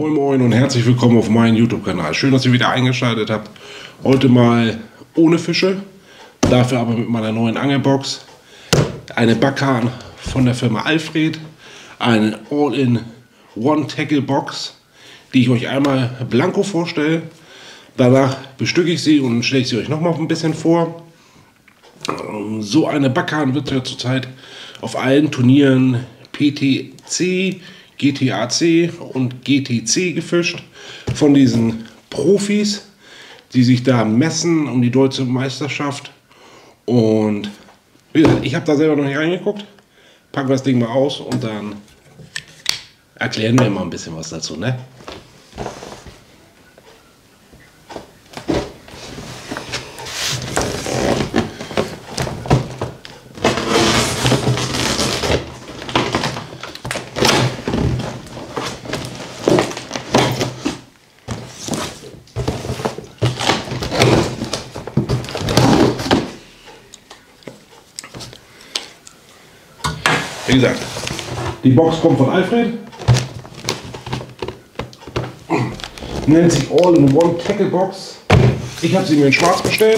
Moin Moin und herzlich willkommen auf meinem YouTube-Kanal. Schön, dass ihr wieder eingeschaltet habt. Heute mal ohne Fische, dafür aber mit meiner neuen Angelbox. Eine Backhahn von der Firma Alfred. Eine All-in-One-Tackle-Box, die ich euch einmal blanko vorstelle. Danach bestücke ich sie und stelle ich sie euch noch mal ein bisschen vor. So eine Backhahn wird ja zurzeit auf allen Turnieren PTC, GTAC und GTC gefischt von diesen Profis, die sich da messen um die deutsche Meisterschaft. Und wie gesagt, ich habe da selber noch nicht reingeguckt. Packen wir das Ding mal aus und dann erklären wir mal ein bisschen was dazu, ne? Wie gesagt, die Box kommt von Alfred, nennt sich All-in-One Tackle Box. Ich habe sie mir in schwarz bestellt.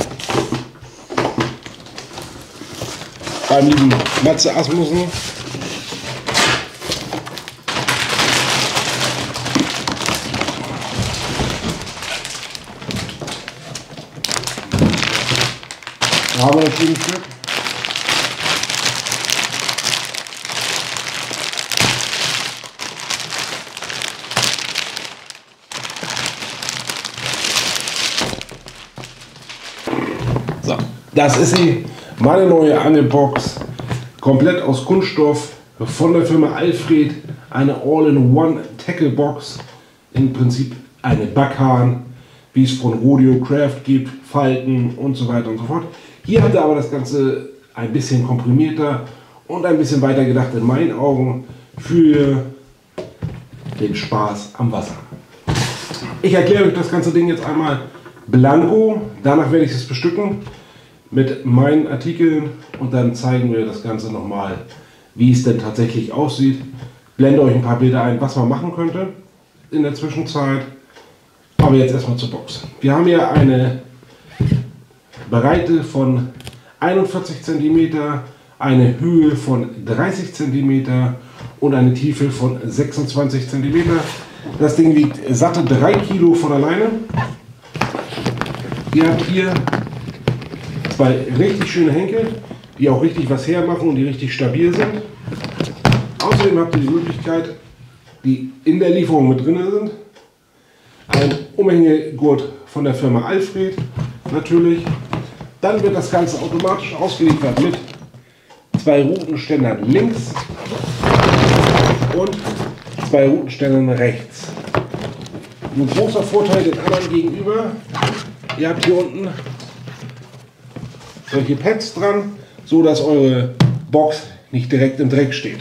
Beim lieben Matze Asmussen. Da haben wir das Gegenstück. So, das ist sie, meine neue Angelbox, komplett aus Kunststoff von der Firma Alfred, eine All-in-One Tackle Box, im Prinzip eine Backhahn, wie es von Rodeo Craft gibt, Falken und so weiter und so fort. Hier habt ihr aber das Ganze ein bisschen komprimierter und ein bisschen weiter gedacht in meinen Augen für den Spaß am Wasser. Ich erkläre euch das ganze Ding jetzt einmal blanko, danach werde ich es bestücken mit meinen Artikeln und dann zeigen wir das Ganze nochmal, wie es denn tatsächlich aussieht. Blende euch ein paar Bilder ein, was man machen könnte in der Zwischenzeit. Aber jetzt erstmal zur Box. Wir haben hier eine Breite von 41 cm, eine Höhe von 30 cm und eine Tiefe von 26 cm. Das Ding wiegt satte 3 Kilo von alleine. Ihr habt hier zwei richtig schöne Henkel, die auch richtig was hermachen und die richtig stabil sind. Außerdem habt ihr die Möglichkeit, die in der Lieferung mit drin sind. Ein Umhängegurt von der Firma Alfred natürlich. Dann wird das Ganze automatisch ausgeliefert mit zwei Routenständern links und zwei Routenständern rechts. Ein großer Vorteil den anderen gegenüber: ihr habt hier unten solche Pads dran, so dass eure Box nicht direkt im Dreck steht.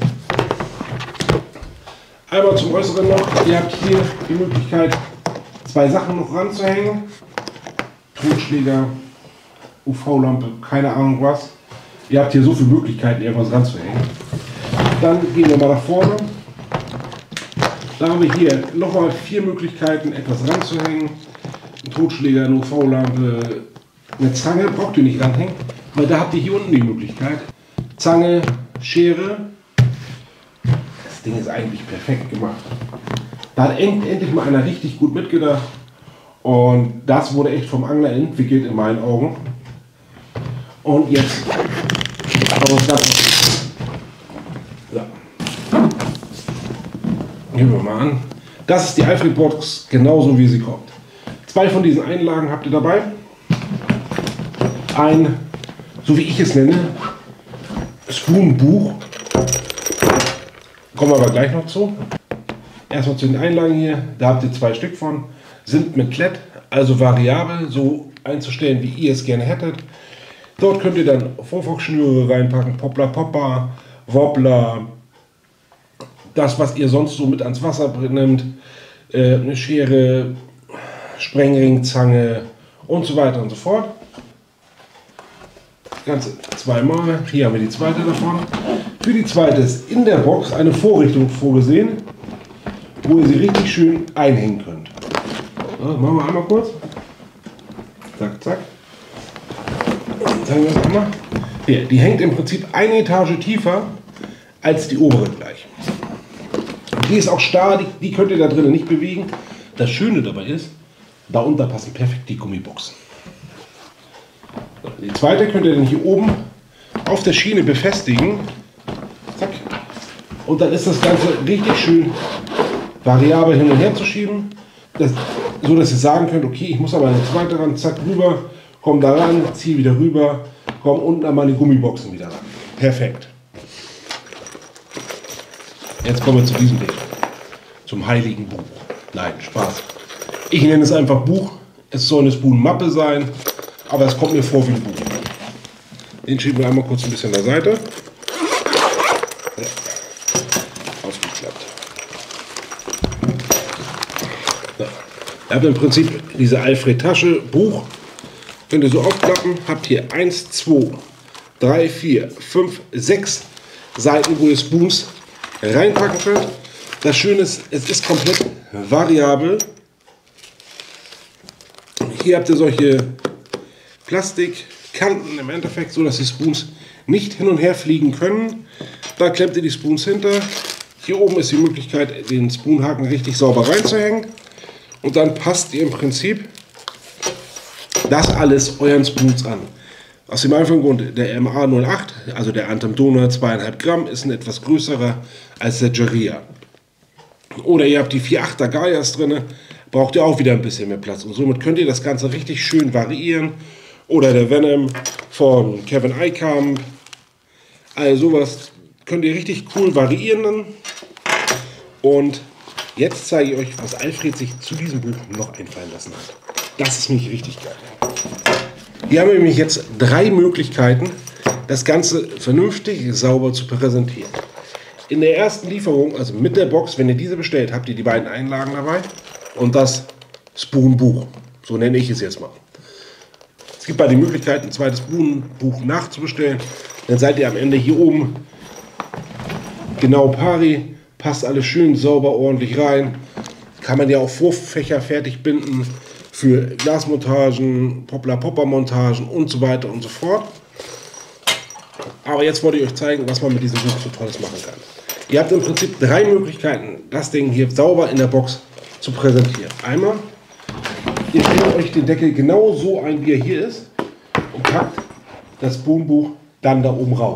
Einmal zum Äußeren noch: ihr habt hier die Möglichkeit, zwei Sachen noch ranzuhängen. Totschläger, UV-Lampe, keine Ahnung was. Ihr habt hier so viele Möglichkeiten, irgendwas ranzuhängen. Dann gehen wir mal nach vorne. Da haben wir hier nochmal 4 Möglichkeiten, etwas ranzuhängen. Ein Totschläger, eine UV-Lampe, eine Zange braucht ihr nicht ranhängen, weil da habt ihr hier unten die Möglichkeit. Zange, Schere. Das Ding ist eigentlich perfekt gemacht. Da hat endlich mal einer richtig gut mitgedacht. Und das wurde echt vom Angler entwickelt in meinen Augen. Und jetzt schauen wir uns das an. Gehen wir mal an. Das ist die Alfred Box, genauso wie sie kommt. 2 von diesen Einlagen habt ihr dabei. Ein, so wie ich es nenne, Spoon-Buch. Kommen wir aber gleich noch zu. Erstmal zu den Einlagen hier. Da habt ihr 2 Stück von. Sind mit Klett, also variabel, so einzustellen, wie ihr es gerne hättet. Dort könnt ihr dann Vorfox-Schnüre reinpacken, Poppler, Popper, Wobbler, das, was ihr sonst so mit ans Wasser nehmt, eine Schere, Sprengringzange und so weiter und so fort. Das Ganze 2-mal. Hier haben wir die zweite davon. Für die zweite ist in der Box eine Vorrichtung vorgesehen. wo ihr sie richtig schön einhängen könnt. So, das machen wir einmal kurz. Zack, zack. Zeigen wir das einmal. Hier, die hängt im Prinzip eine Etage tiefer als die obere gleich. Die ist auch starr, die könnt ihr da drinnen nicht bewegen. Das Schöne dabei ist, darunter passen perfekt die Gummiboxen. So, die zweite könnt ihr dann hier oben auf der Schiene befestigen. Zack. Und dann ist das Ganze richtig schön variabel hin und her zu schieben. So dass ihr sagen könnt, okay, ich muss aber eine zweite ran, zack, rüber, komm da ran, zieh wieder rüber, komm unten an meine Gummiboxen wieder ran. Perfekt. Jetzt kommen wir zu diesem Ding. Zum heiligen Buch. Nein, Spaß. Ich nenne es einfach Buch. Es soll eine Spoon-Mappe sein, aber es kommt mir vor wie ein Buch. Den schieben wir einmal kurz ein bisschen an der Seite. Ja. Ausgeklappt. So. Ihr habt im Prinzip diese Alfred-Tasche, Buch. Könnt ihr so aufklappen. Habt hier 1, 2, 3, 4, 5, 6 Seiten, wo ihr Spoons reinpacken könnt. Das Schöne ist, es ist komplett variabel. Hier habt ihr solche Plastikkanten im Endeffekt, so dass die Spoons nicht hin und her fliegen können. Da klemmt ihr die Spoons hinter. Hier oben ist die Möglichkeit, den Spoonhaken richtig sauber reinzuhängen. Und dann passt ihr im Prinzip das alles euren Spoons an. Aus dem einfachen Grund, der MA08, also der Anthem Donor 2,5 Gramm, ist ein etwas größerer als der Geria. Oder ihr habt die 4,8er Gaias drin, braucht ihr auch wieder ein bisschen mehr Platz. Und somit könnt ihr das Ganze richtig schön variieren. Oder der Venom von Kevin Eikamp. Also sowas könnt ihr richtig cool variieren. Und jetzt zeige ich euch, was Alfred sich zu diesem Buch noch einfallen lassen hat. Das ist nämlich richtig geil. Hier haben wir nämlich jetzt 3 Möglichkeiten, das Ganze vernünftig, sauber zu präsentieren. In der ersten Lieferung, also mit der Box, wenn ihr diese bestellt, habt ihr die beiden Einlagen dabei und das Spoon-Buch. So nenne ich es jetzt mal. Es gibt die Möglichkeit, ein zweites Spoon-Buch nachzubestellen. Dann seid ihr am Ende hier oben genau pari, passt alles schön sauber, ordentlich rein. Kann man ja auch Vorfächer fertig binden für Glasmontagen, Poplar-Popper-Montagen und so weiter und so fort. Aber jetzt wollte ich euch zeigen, was man mit diesem Buch so Tolles machen kann. Ihr habt im Prinzip 3 Möglichkeiten, das Ding hier sauber in der Box zu präsentieren. Einmal, ihr stellt euch den Deckel genau so ein, wie er hier ist und packt das Spoonbuch dann da oben rauf.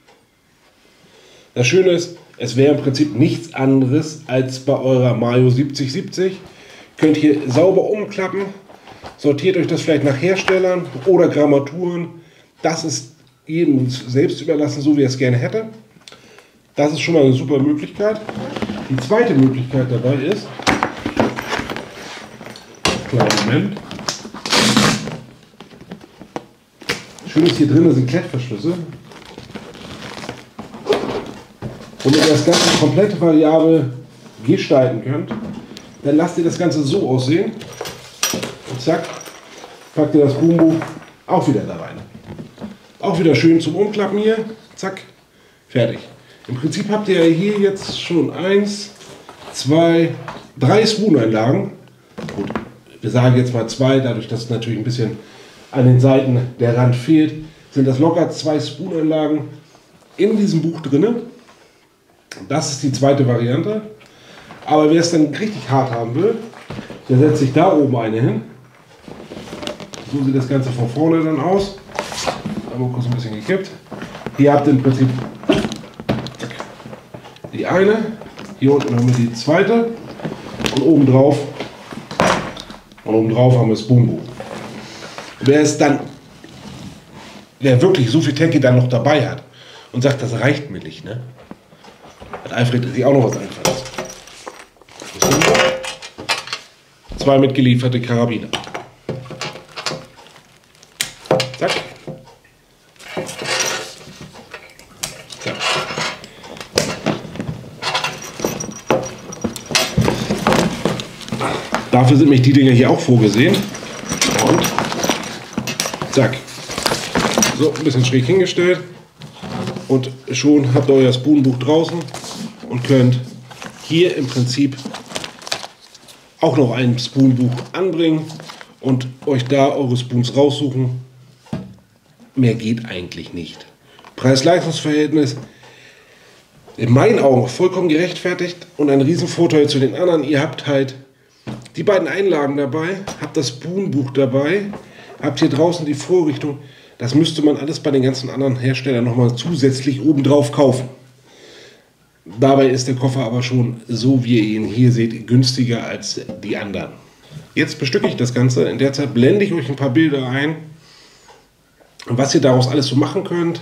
Das Schöne ist, es wäre im Prinzip nichts anderes als bei eurer Mayo 7070. Könnt hier sauber umklappen, sortiert euch das vielleicht nach Herstellern oder Grammaturen. Das ist jedem selbst überlassen, so wie er es gerne hätte. Das ist schon mal eine super Möglichkeit. Die zweite Möglichkeit dabei ist, kleinen Moment. Schön ist, hier drin sind Klettverschlüsse. Womit ihr das Ganze komplett variabel gestalten könnt. Dann lasst ihr das Ganze so aussehen. Und zack, packt ihr das Spoonbuch auch wieder da rein. Auch wieder schön zum Umklappen hier. Zack, fertig. Im Prinzip habt ihr hier jetzt schon 1, 2, 3 Spoon-Einlagen. Gut, wir sagen jetzt mal 2, dadurch, dass natürlich ein bisschen an den Seiten der Rand fehlt, sind das locker 2 Spoon-Einlagen in diesem Buch drin. Das ist die zweite Variante. Aber wer es dann richtig hart haben will, der setzt sich da oben eine hin. So sieht das Ganze von vorne dann aus. Einmal kurz ein bisschen gekippt. Hier habt ihr im Prinzip die eine, hier unten haben wir die zweite und obendrauf haben wir das Spoonbuch. Wer wirklich so viel Tanky dann noch dabei hat und sagt, das reicht mir nicht, ne? Hat Alfred sich auch noch was einfallen lassen. 2 mitgelieferte Karabiner. Zack. Zack. Dafür sind nämlich die Dinger hier auch vorgesehen. Und zack. So, ein bisschen schräg hingestellt. Und schon habt ihr euer Spoonbuch draußen und könnt hier im Prinzip auch noch ein Spoonbuch anbringen und euch da eure Spoons raussuchen. Mehr geht eigentlich nicht. Preis-Leistungs-Verhältnis in meinen Augen vollkommen gerechtfertigt und ein Riesenvorteil zu den anderen. Ihr habt halt die beiden Einlagen dabei, habt das Spoonbuch dabei, habt hier draußen die Vorrichtung. Das müsste man alles bei den ganzen anderen Herstellern nochmal zusätzlich obendrauf kaufen. Dabei ist der Koffer aber schon, so wie ihr ihn hier seht, günstiger als die anderen. Jetzt bestücke ich das Ganze. In der Zeit blende ich euch ein paar Bilder ein, was ihr daraus alles so machen könnt,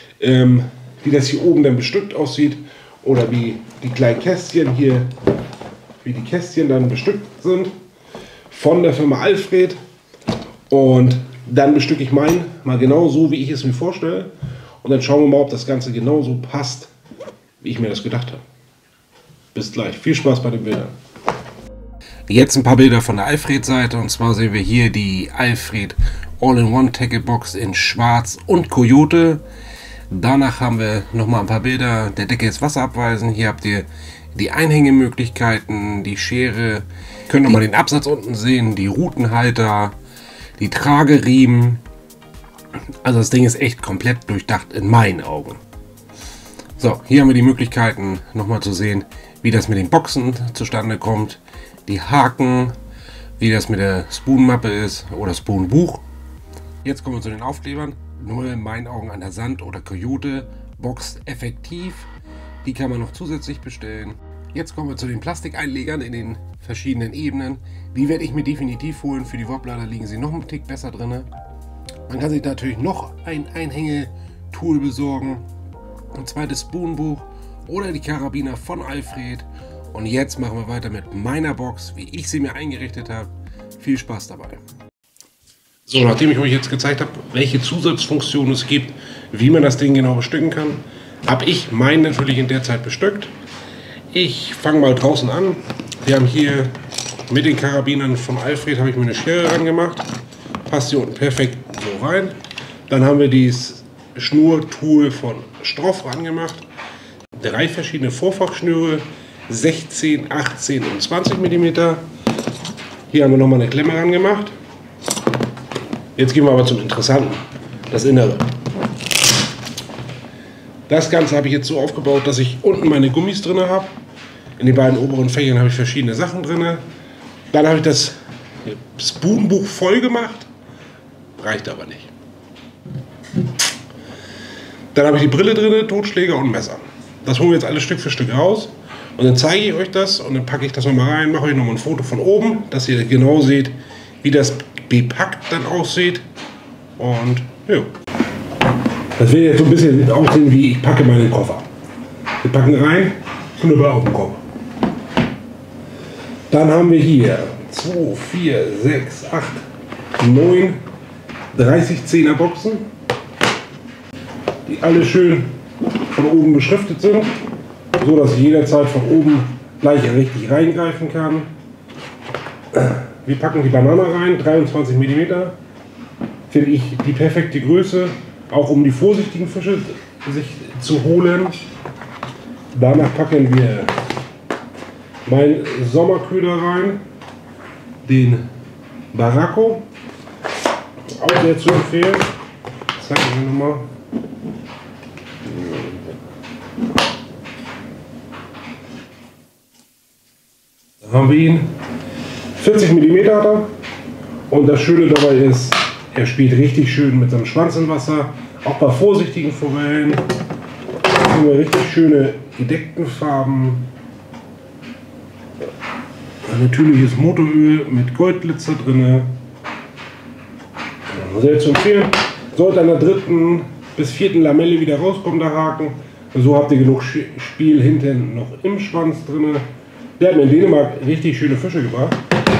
wie das hier oben dann bestückt aussieht oder wie die kleinen Kästchen hier, wie die Kästchen dann bestückt sind von der Firma Alfred. Und dann bestücke ich meinen mal genau so, wie ich es mir vorstelle. Und dann schauen wir mal, ob das Ganze genauso passt, wie ich mir das gedacht habe. Bis gleich. Viel Spaß bei den Bildern. Jetzt ein paar Bilder von der Alfred-Seite. Und zwar sehen wir hier die Alfred All-in-One Tackle Box in Schwarz und Coyote. Danach haben wir nochmal ein paar Bilder. Der Deckel ist wasserabweisend. Hier habt ihr die Einhängemöglichkeiten, die Schere. Ihr könnt nochmal den Absatz unten sehen, die Routenhalter, die Trageriemen. Also das Ding ist echt komplett durchdacht in meinen Augen. So, hier haben wir die Möglichkeiten nochmal zu sehen, wie das mit den Boxen zustande kommt. Die Haken, wie das mit der Spoon-Mappe ist oder Spoon-Buch. Jetzt kommen wir zu den Aufklebern. Nur in meinen Augen an der Sand- oder Coyote-Box effektiv. Die kann man noch zusätzlich bestellen. Jetzt kommen wir zu den Plastikeinlegern in den verschiedenen Ebenen. Die werde ich mir definitiv holen. Für die Wobbler, da liegen sie noch einen Tick besser drin. Man kann sich natürlich noch ein Einhängetool besorgen. Ein zweites Spoonbuch oder die Karabiner von Alfred. Und jetzt machen wir weiter mit meiner Box, wie ich sie mir eingerichtet habe. Viel Spaß dabei. So, nachdem ich euch jetzt gezeigt habe, welche Zusatzfunktionen es gibt, wie man das Ding genau bestücken kann, habe ich meinen natürlich in der Zeit bestückt. Ich fange mal draußen an. Wir haben hier mit den Karabinern von Alfred habe ich mir eine Schere ran gemacht. Passt hier unten perfekt so rein. Dann haben wir dieses Schnurtool von Stroff ran gemacht. 3 verschiedene Vorfachschnüre, 16, 18 und 20 mm. Hier haben wir nochmal eine Klemme ran gemacht. Jetzt gehen wir aber zum Interessanten, das Innere. Das Ganze habe ich jetzt so aufgebaut, dass ich unten meine Gummis drin habe. In den beiden oberen Fächern habe ich verschiedene Sachen drin. Dann habe ich das Spoonbuch voll gemacht. Reicht aber nicht. Dann habe ich die Brille drin, Totschläger und Messer. Das holen wir jetzt alles Stück für Stück raus. Und dann zeige ich euch das und dann packe ich das nochmal rein, mache euch nochmal ein Foto von oben, dass ihr genau seht, wie das bepackt dann aussieht. Und ja. Das wird jetzt so ein bisschen aussehen, wie ich packe meinen Koffer. Wir packen rein, Knüppel auf den Kopf. Dann haben wir hier 2, 4, 6, 8, 9, 30 10er Boxen, die alle schön von oben beschriftet sind, so dass ich jederzeit von oben gleich richtig reingreifen kann. Wir packen die Banane rein, 23 mm, finde ich die perfekte Größe, auch um die vorsichtigen Fische sich zu holen. Danach packen wir meinen Sommerköder rein, den Barraco, auch sehr zu empfehlen. Das zeige ich euch nochmal. Da haben wir ihn. 40 mm hat er. Und das Schöne dabei ist, er spielt richtig schön mit seinem Schwanz im Wasser. Auch bei vorsichtigen Forellen haben wir richtig schöne gedeckten Farben. Ein natürliches Motoröl mit Goldglitzer drin. Sehr zu empfehlen. Sollte an der 3. bis 4. Lamelle wieder rauskommen, der Haken. So habt ihr genug Spiel hinten noch im Schwanz drin. Der hat mir in Dänemark richtig schöne Fische gebracht.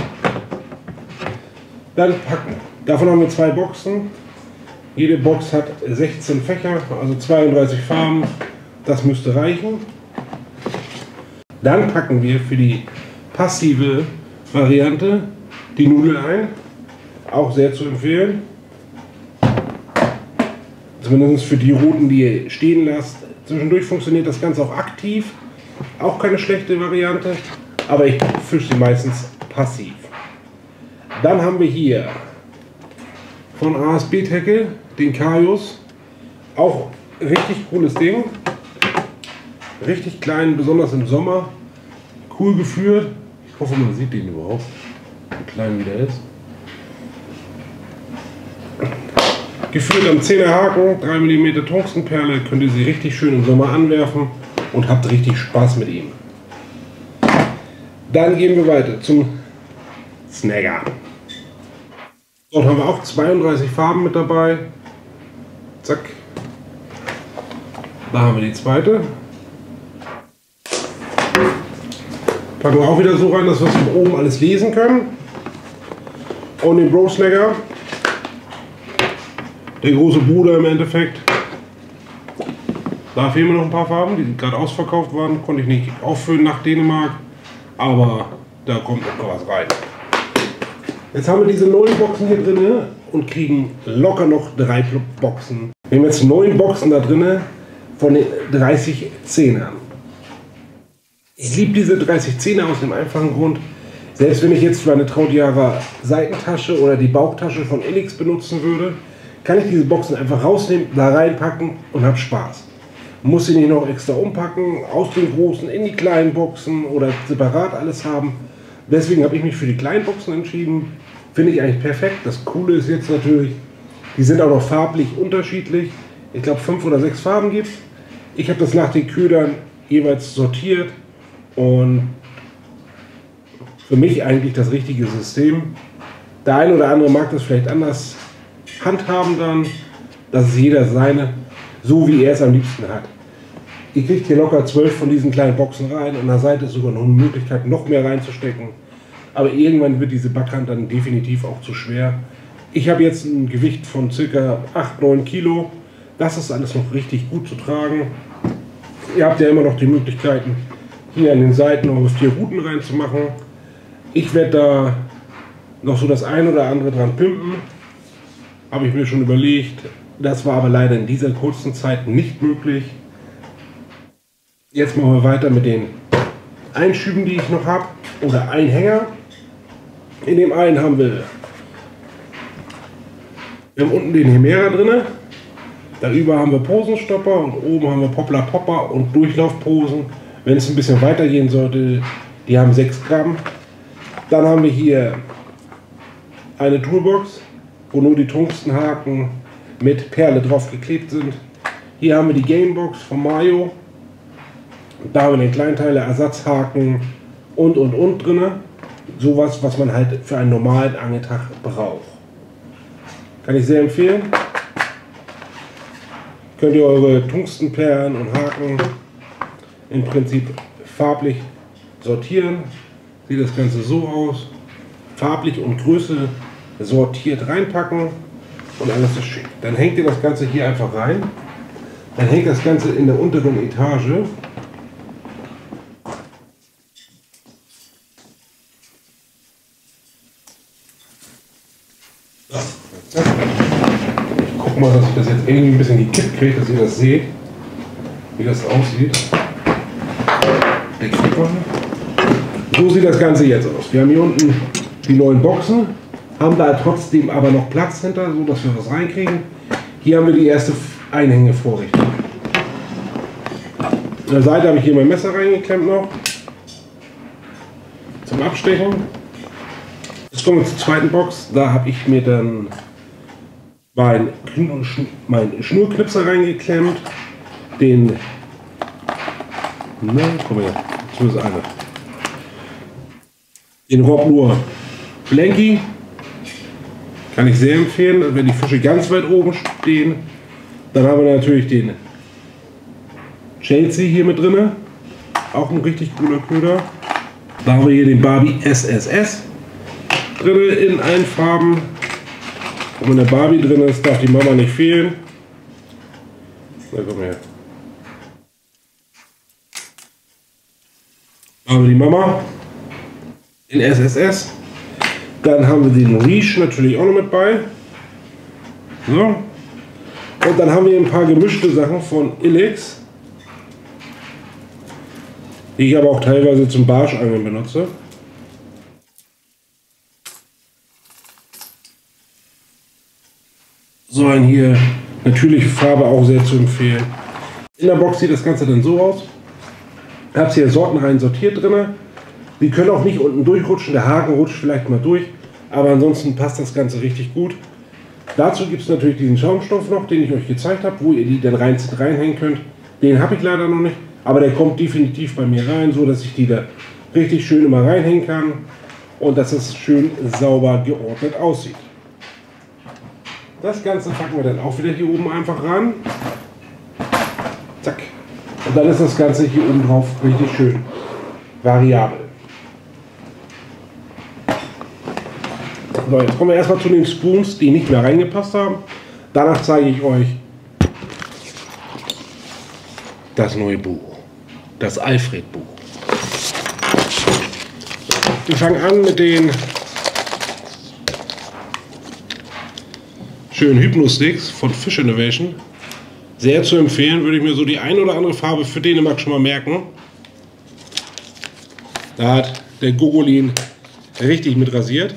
Dann packen. Davon haben wir 2 Boxen. Jede Box hat 16 Fächer, also 32 Farben. Das müsste reichen. Dann packen wir für die passive Variante die Nudel ein. Auch sehr zu empfehlen. Zumindest für die Routen, die ihr stehen lasst. Zwischendurch funktioniert das Ganze auch aktiv. Auch keine schlechte Variante. Aber ich fische sie meistens passiv. Dann haben wir hier von ASB Tackle den Kaius. Auch richtig cooles Ding. Richtig klein, besonders im Sommer. Cool geführt. Ich hoffe, man sieht den überhaupt, wie klein wie der ist. Geführt am 10er Haken, 3 mm Tungstenperle, könnt ihr sie richtig schön im Sommer anwerfen und habt richtig Spaß mit ihm. Dann gehen wir weiter zum Snagger. Dort haben wir auch 32 Farben mit dabei. Zack. Da haben wir die zweite. Packen wir auch wieder so rein, dass wir es von oben alles lesen können. Und den Bro Snagger. Der große Bruder im Endeffekt. Da fehlen mir noch ein paar Farben, die gerade ausverkauft waren. Konnte ich nicht auffüllen nach Dänemark. Aber da kommt noch was rein. Jetzt haben wir diese 9 Boxen hier drin und kriegen locker noch 3 Boxen. Wir haben jetzt 9 Boxen da drin von den 30 10ern. Ich liebe diese 30 10er aus dem einfachen Grund, selbst wenn ich jetzt für eine Trautjahrer Seitentasche oder die Bauchtasche von Illix benutzen würde, kann ich diese Boxen einfach rausnehmen, da reinpacken und habe Spaß. Muss sie nicht noch extra umpacken, aus den großen in die kleinen Boxen oder separat alles haben. Deswegen habe ich mich für die kleinen Boxen entschieden. Finde ich eigentlich perfekt. Das Coole ist jetzt natürlich, die sind auch noch farblich unterschiedlich. Ich glaube 5 oder 6 Farben gibt es. Ich habe das nach den Ködern jeweils sortiert und für mich eigentlich das richtige System. Der eine oder andere mag das vielleicht anders handhaben dann, dass es jeder seine, so wie er es am liebsten hat. Ihr kriegt hier locker 12 von diesen kleinen Boxen rein. An der Seite ist sogar noch eine Möglichkeit, noch mehr reinzustecken. Aber irgendwann wird diese Backhand dann definitiv auch zu schwer. Ich habe jetzt ein Gewicht von ca. 8-9 Kilo. Das ist alles noch richtig gut zu tragen. Ihr habt ja immer noch die Möglichkeiten, hier an den Seiten eure 4 Ruten reinzumachen. Ich werde da noch so das ein oder andere dran pimpen. Habe ich mir schon überlegt. Das war aber leider in dieser kurzen Zeit nicht möglich. Jetzt machen wir weiter mit den Einschüben, die ich noch habe. Oder Einhänger. In dem einen haben wir unten den Hemera drin. Darüber haben wir Posenstopper und oben haben wir Poplar Popper und Durchlaufposen. Wenn es ein bisschen weiter gehen sollte, die haben 6 Gramm. Dann haben wir hier eine Toolbox, wo nur die Tungstenhaken mit Perle drauf geklebt sind. Hier haben wir die Gamebox von Mayo. Da haben wir den Kleinteiler, Ersatzhaken und drin. Sowas, was man halt für einen normalen Angeltag braucht. Kann ich sehr empfehlen. Könnt ihr eure Tungstenperlen und Haken im Prinzip farblich sortieren. Sieht das Ganze so aus. Farblich und Größe sortiert reinpacken und alles ist schick. Dann hängt ihr das Ganze hier einfach rein. Dann hängt das Ganze in der unteren Etage. Ich guck mal, dass ich das jetzt irgendwie ein bisschen gekippt kriege, dass ihr das seht, wie das aussieht. So sieht das Ganze jetzt aus. Wir haben hier unten die 9 Boxen, haben da trotzdem aber noch Platz hinter, so dass wir was reinkriegen. Hier haben wir die erste Einhängevorrichtung. An der Seite habe ich hier mein Messer reingeklemmt noch zum Abstechen. Jetzt kommen wir zur zweiten Box. Da habe ich mir dann mein Schnurknipser reingeklemmt. Den, komm her, so ist einer. Den Robnur Blanky. Kann ich sehr empfehlen, wenn die Fische ganz weit oben stehen. Dann haben wir natürlich den Chelsea hier mit drin. Auch ein richtig cooler Köder. Da haben wir hier den Barbie SSS drin in allen Farben. Und wenn der Barbie drin ist, darf die Mama nicht fehlen. Na komm her. Da haben wir die Mama in SSS. Dann haben wir den Reach natürlich auch noch mit bei. So. Und dann haben wir ein paar gemischte Sachen von Illix, die ich aber auch teilweise zum Barschangeln benutze. So ein hier, natürliche Farbe, auch sehr zu empfehlen. In der Box sieht das Ganze dann so aus. Ich habe hier sortenrein sortiert drin. Die können auch nicht unten durchrutschen, der Haken rutscht vielleicht mal durch, aber ansonsten passt das Ganze richtig gut. Dazu gibt es natürlich diesen Schaumstoff noch, den ich euch gezeigt habe, wo ihr die dann reinhängen könnt. Den habe ich leider noch nicht, aber der kommt definitiv bei mir rein, so dass ich die da richtig schön immer reinhängen kann und dass es schön sauber geordnet aussieht. Das Ganze packen wir dann auch wieder hier oben einfach ran. Zack. Und dann ist das Ganze hier oben drauf richtig schön variabel. So, jetzt kommen wir erstmal zu den Spoons, die nicht mehr reingepasst haben. Danach zeige ich euch das neue Buch, das Alfred-Buch. Wir fangen an mit den schönen Hypno-Sticks von Fish Innovation. Sehr zu empfehlen, würde ich mir so die ein oder andere Farbe für Dänemark schon mal merken. Da hat der Gogolin richtig mit rasiert.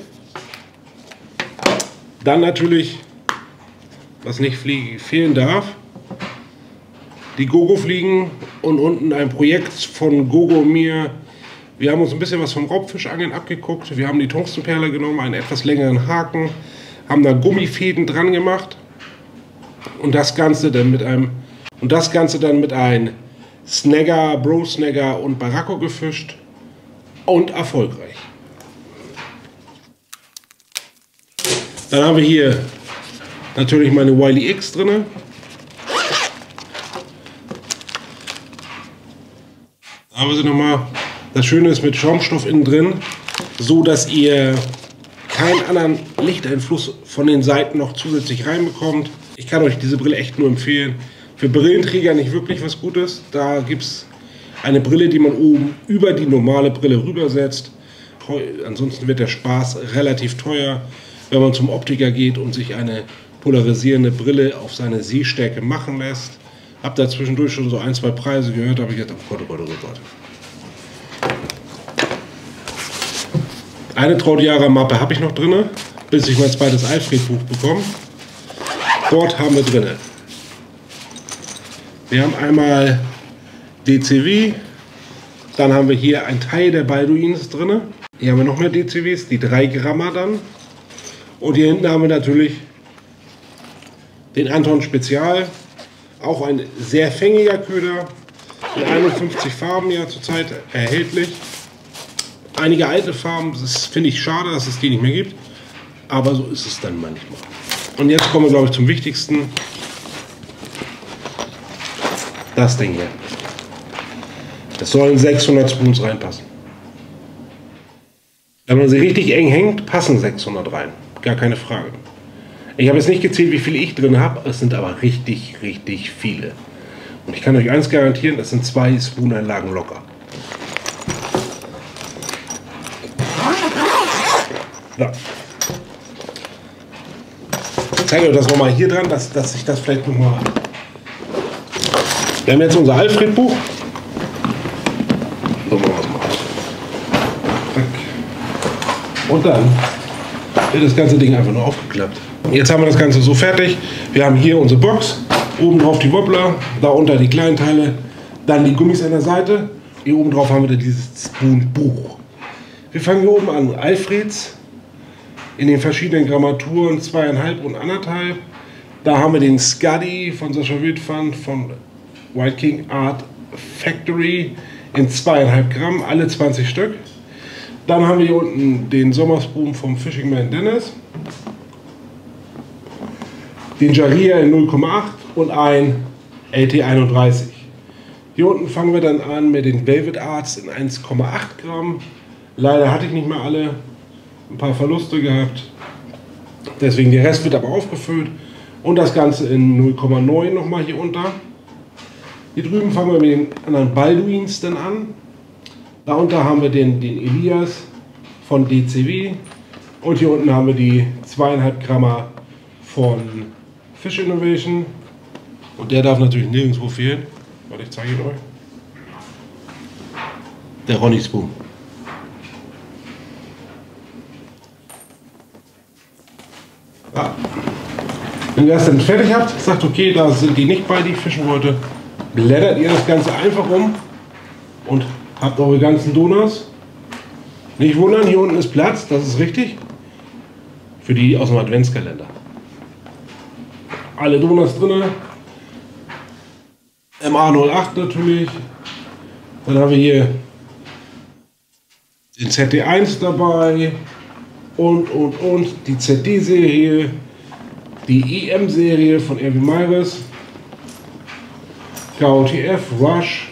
Dann natürlich, was nicht fehlen darf, die Gogo-Fliegen und unten ein Projekt von Gogo und mir. Wir haben uns ein bisschen was vom Raubfischangeln abgeguckt. Wir haben die Tungstenperle genommen, einen etwas längeren Haken, haben da Gummifäden dran gemacht und das Ganze dann mit einem Snagger, Bro Snagger und Barraco gefischt und erfolgreich. Dann haben wir hier natürlich meine Wiley X drin. Da haben wir sie nochmal. Das Schöne ist mit Schaumstoff innen drin, so dass ihr keinen anderen Lichteinfluss von den Seiten noch zusätzlich reinbekommt. Ich kann euch diese Brille echt nur empfehlen. Für Brillenträger nicht wirklich was Gutes. Da gibt es eine Brille, die man oben über die normale Brille rübersetzt. Ansonsten wird der Spaß relativ teuer. Wenn man zum Optiker geht und sich eine polarisierende Brille auf seine Sehstärke machen lässt. Hab da zwischendurch schon so ein, zwei Preise gehört, habe ich gedacht, oh Gott, oh Gott, oh Gott. Eine Traudjahre-Mappe habe ich noch drin, bis ich mein zweites Alfred-Buch bekomme. Dort haben wir drin. Wir haben einmal DCW, dann haben wir hier einen Teil der Balduins drin. Hier haben wir noch mehr DCWs, die 3 Grammer dann. Und hier hinten haben wir natürlich den Anton Spezial, auch ein sehr fängiger Köder, in 51 Farben ja zurzeit erhältlich. Einige alte Farben, das finde ich schade, dass es die nicht mehr gibt, aber so ist es dann manchmal. Und jetzt kommen wir, glaube ich, zum Wichtigsten. Das Ding hier. Es sollen 600 Spoons reinpassen. Wenn man sie richtig eng hängt, passen 600 rein. Gar keine Frage. Ich habe jetzt nicht gezählt, wie viele ich drin habe, es sind aber richtig, richtig viele. Und ich kann euch eins garantieren, das sind 2 Spoon-Einlagen locker. So. Ich zeige euch das nochmal hier dran, dass ich das vielleicht nochmal... Wir haben jetzt unser Alfred-Buch. So machen wir es mal. Und dann wird das ganze Ding einfach nur aufgeklappt. Jetzt haben wir das Ganze so fertig. Wir haben hier unsere Box, oben drauf die Wobbler, darunter die kleinen Teile, dann die Gummis an der Seite. Hier oben drauf haben wir dieses Spoon-Buch. Wir fangen hier oben an. Alfreds in den verschiedenen Grammaturen 2,5 und 1,5. Da haben wir den Scuddy von Sascha Wildpfand von White King Art Factory in 2,5 Gramm, alle 20 Stück. Dann haben wir hier unten den Sommerspoon vom Fishing Man Dennis, den Jaria in 0,8 und ein LT31. Hier unten fangen wir dann an mit den Velvet Arts in 1,8 Gramm. Leider hatte ich nicht mehr alle, ein paar Verluste gehabt. Deswegen der Rest wird aber aufgefüllt. Und das Ganze in 0,9 nochmal hier unter. Hier drüben fangen wir mit den anderen Balduins dann an. Darunter haben wir den Elias von DCW. Und hier unten haben wir die 2,5 Grammer von Fish Innovation. Und der darf natürlich nirgendwo fehlen. Warte, ich zeige ihn euch. Der Ronny Spoon. Ja. Wenn ihr das dann fertig habt, sagt okay, da sind die nicht bei, die ich fischen wollte, blättert ihr das Ganze einfach um und habt eure ganzen Donuts. Nicht wundern, hier unten ist Platz, das ist richtig. Für die aus dem Adventskalender. Alle Donuts drin. MA08 natürlich. Dann haben wir hier den ZD1 dabei. Und. Die ZD-Serie. Die EM-Serie von Erwin Meyres. KOTF, Rush.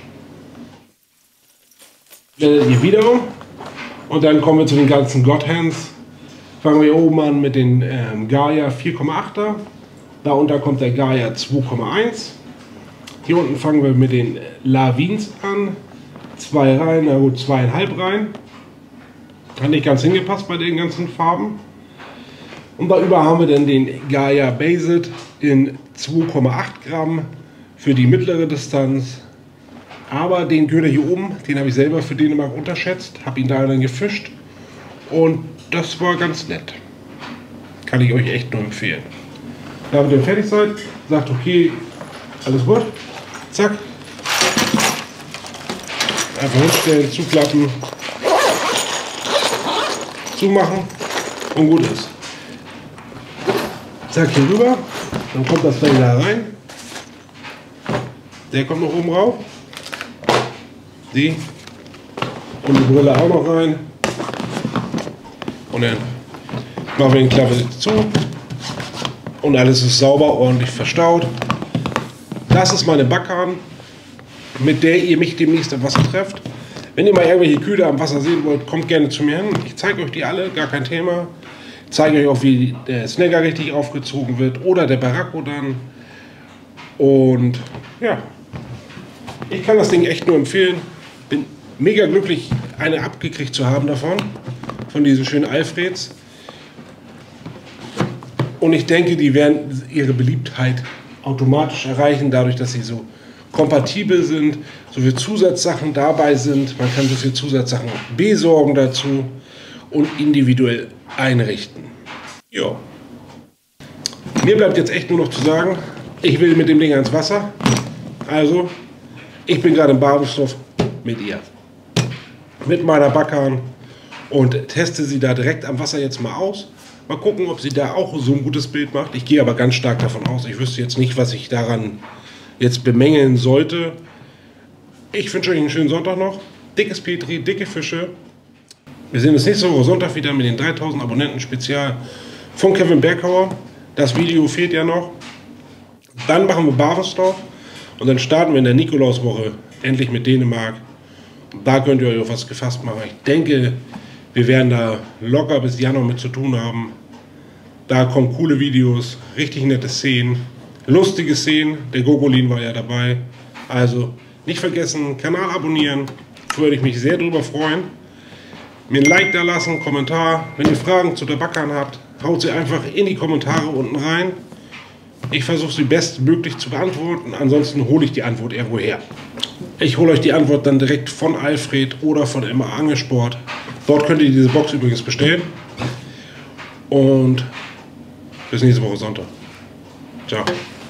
Blendet ihr wieder um. Und dann kommen wir zu den ganzen Godhands. Fangen wir oben an mit den Gaia 4,8er. Darunter kommt der Gaia 2,1. Hier unten fangen wir mit den Lavins an. 2 Reihen, na gut, 2,5 Reihen. Hat nicht ganz hingepasst bei den ganzen Farben. Und darüber haben wir dann den Gaia Based in 2,8 Gramm für die mittlere Distanz. Aber den Köder hier oben, den habe ich selber für Dänemark unterschätzt, habe ihn da dann gefischt und das war ganz nett. Kann ich euch echt nur empfehlen. Da, wenn ihr fertig seid, sagt okay, alles gut, zack. Einfach hinstellen, zuklappen, zumachen und gut ist. Zack, hier rüber, dann kommt das Teil da rein. Der kommt noch oben rauf. Die. Und die Brille auch noch rein. Und dann machen wir den Klappe zu. Und alles ist sauber, ordentlich verstaut. Das ist meine Backhahn, mit der ihr mich demnächst am Wasser trefft. Wenn ihr mal irgendwelche Köder am Wasser sehen wollt, kommt gerne zu mir hin. Ich zeige euch die alle, gar kein Thema. Ich zeige euch auch, wie der Snagger richtig aufgezogen wird oder der Barraco dann. Und ja, ich kann das Ding echt nur empfehlen. Bin mega glücklich, eine abgekriegt zu haben davon, von diesen schönen Alfreds. Und ich denke, die werden ihre Beliebtheit automatisch erreichen, dadurch, dass sie so kompatibel sind, so viele Zusatzsachen dabei sind. Man kann so viele Zusatzsachen besorgen dazu und individuell einrichten. Ja. Mir bleibt jetzt echt nur noch zu sagen, ich will mit dem Ding ans Wasser. Also, ich bin gerade im Babenstoff mit ihr. Mit meiner Backhahn und teste sie da direkt am Wasser jetzt mal aus. Mal gucken, ob sie da auch so ein gutes Bild macht. Ich gehe aber ganz stark davon aus. Ich wüsste jetzt nicht, was ich daran jetzt bemängeln sollte. Ich wünsche euch einen schönen Sonntag noch. Dickes Petri, dicke Fische. Wir sehen uns nächste Woche Sonntag wieder mit den 3000 Abonnenten Spezial von Kevin Berghauer. Das Video fehlt ja noch. Dann machen wir Barenstoff und dann starten wir in der Nikolauswoche endlich mit Dänemark. Da könnt ihr euch auf was gefasst machen. Ich denke, wir werden da locker bis Januar mit zu tun haben. Da kommen coole Videos, richtig nette Szenen, lustige Szenen. Der Gogolin war ja dabei. Also nicht vergessen, Kanal abonnieren. Würde ich mich sehr drüber freuen. Mir ein Like da lassen, Kommentar. Wenn ihr Fragen zu der Backhahn habt, haut sie einfach in die Kommentare unten rein. Ich versuche sie bestmöglich zu beantworten. Ansonsten hole ich die Antwort irgendwo her. Ich hole euch die Antwort dann direkt von Alfred oder von MA Angelsport. Dort könnt ihr diese Box übrigens bestellen. Und bis nächste Woche Sonntag. Ciao.